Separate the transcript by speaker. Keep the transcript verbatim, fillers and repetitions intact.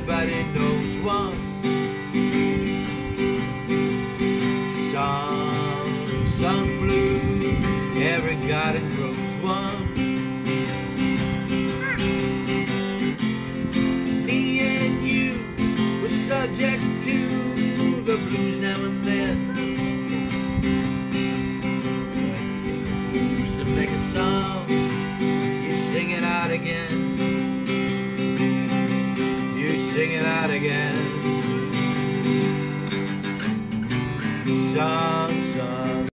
Speaker 1: everybody knows one. Some, some blue, every garden grows.